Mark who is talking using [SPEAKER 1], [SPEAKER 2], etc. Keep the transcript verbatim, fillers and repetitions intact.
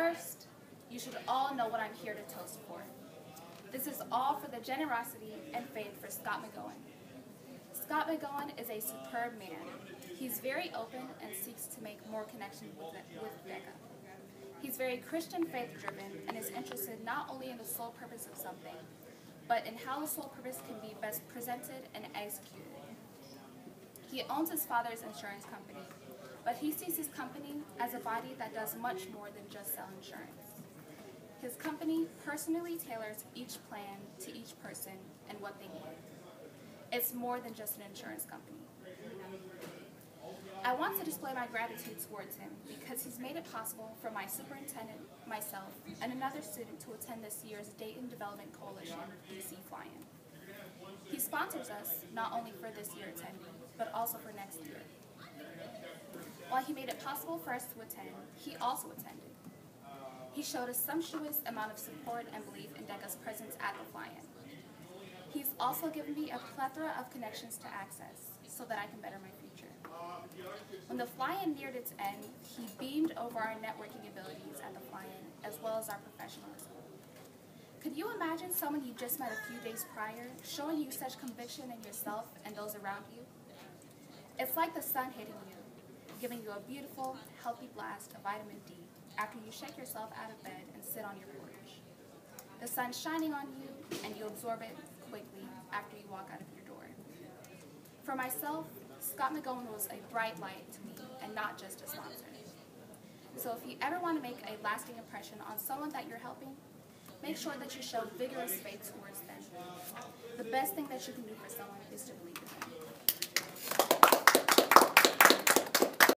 [SPEAKER 1] First, you should all know what I'm here to toast for. This is all for the generosity and faith for Scott McGowan. Scott McGowan is a superb man. He's very open and seeks to make more connections with, with DECA. He's very Christian faith-driven and is interested not only in the sole purpose of something, but in how the sole purpose can be best presented and executed. He owns his father's insurance company, but he sees his company as a body that does much more than just sell insurance. His company personally tailors each plan to each person and what they need. It's more than just an insurance company. I want to display my gratitude towards him because he's made it possible for my superintendent, myself, and another student to attend this year's Dayton Development Coalition D C Fly-In. He sponsors us not only for this year attending, but also for next year. While he made it possible for us to attend, he also attended. He showed a sumptuous amount of support and belief in DECA's presence at the Fly-In. He's also given me a plethora of connections to access so that I can better my future. When the Fly-In neared its end, he beamed over our networking abilities at the Fly-In as well as our professionalism. Could you imagine someone you just met a few days prior showing you such conviction in yourself and those around you? It's like the sun hitting you, giving you a beautiful, healthy blast of vitamin D after you shake yourself out of bed and sit on your porch. The sun's shining on you, and you absorb it quickly after you walk out of your door. For myself, Scott McGowan was a bright light to me and not just a sponsor. So if you ever want to make a lasting impression on someone that you're helping, make sure that you show vigorous faith towards them. The best thing that you can do for someone is to